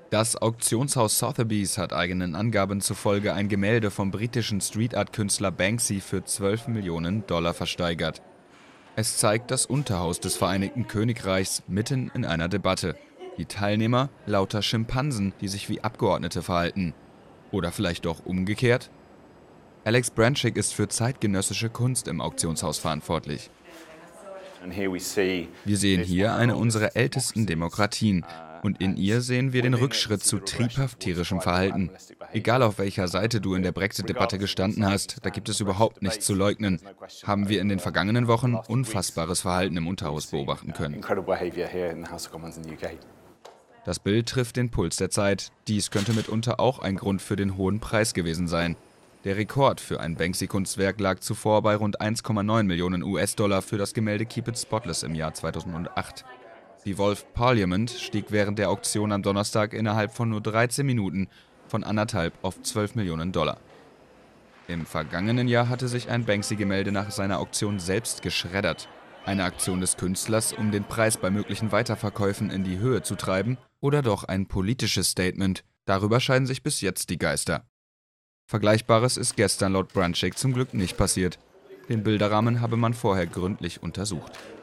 Das Auktionshaus Sotheby's hat eigenen Angaben zufolge ein Gemälde vom britischen Street-Art-Künstler Banksy für 12 Millionen Dollar versteigert. Es zeigt das Unterhaus des Vereinigten Königreichs mitten in einer Debatte. Die Teilnehmer lauter Schimpansen, die sich wie Abgeordnete verhalten. Oder vielleicht doch umgekehrt? Alex Branchik ist für zeitgenössische Kunst im Auktionshaus verantwortlich. Wir sehen hier eine unserer ältesten Demokratien. Und in ihr sehen wir den Rückschritt zu triebhaft tierischem Verhalten. Egal auf welcher Seite du in der Brexit-Debatte gestanden hast, da gibt es überhaupt nichts zu leugnen. Haben wir in den vergangenen Wochen unfassbares Verhalten im Unterhaus beobachten können. Das Bild trifft den Puls der Zeit. Dies könnte mitunter auch ein Grund für den hohen Preis gewesen sein. Der Rekord für ein Banksy-Kunstwerk lag zuvor bei rund 1,9 Millionen US-Dollar für das Gemälde Keep It Spotless im Jahr 2008. Die Wolf Parliament stieg während der Auktion am Donnerstag innerhalb von nur 13 Minuten von 1,5 auf 12 Millionen Dollar. Im vergangenen Jahr hatte sich ein Banksy-Gemälde nach seiner Auktion selbst geschreddert. Eine Aktion des Künstlers, um den Preis bei möglichen Weiterverkäufen in die Höhe zu treiben, oder doch ein politisches Statement? Darüber scheiden sich bis jetzt die Geister. Vergleichbares ist gestern laut Branchik zum Glück nicht passiert. Den Bilderrahmen habe man vorher gründlich untersucht.